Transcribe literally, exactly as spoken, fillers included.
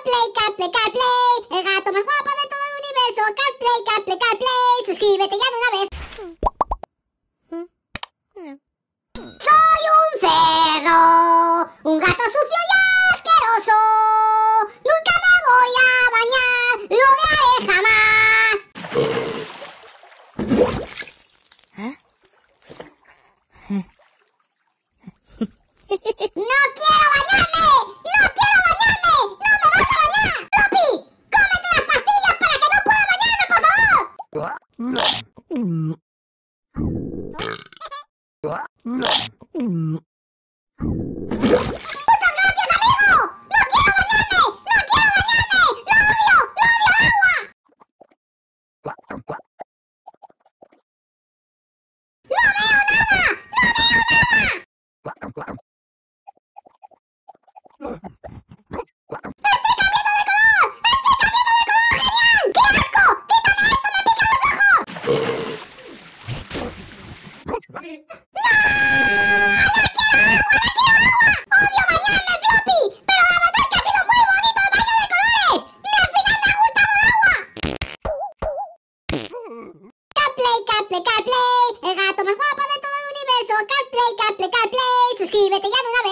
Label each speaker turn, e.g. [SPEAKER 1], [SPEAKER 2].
[SPEAKER 1] CarPlay, CarPlay, CarPlay, el gato más guapo de todo el universo. CarPlay, CarPlay, CarPlay, suscríbete ya de una vez. Soy un cerdo, un gato sucio y asqueroso. Nunca me voy a bañar, lo haré jamás. ¡No quiero bañarme! ¡No quiero bañarme! ¡No me vas a bañar! ¡Floppy! ¡Cómete las pastillas para que no pueda bañarme, por favor! ¡Muchas gracias, amigo! ¡No quiero bañarme! ¡No quiero bañarme! ¡Lo odio! ¡Lo odio el agua! ¡No veo nada! ¡No veo nada! CarPlay, CarPlay, CarPlay, el gato más guapo de todo el universo. CarPlay, CarPlay, CarPlay, suscríbete ya de una vez.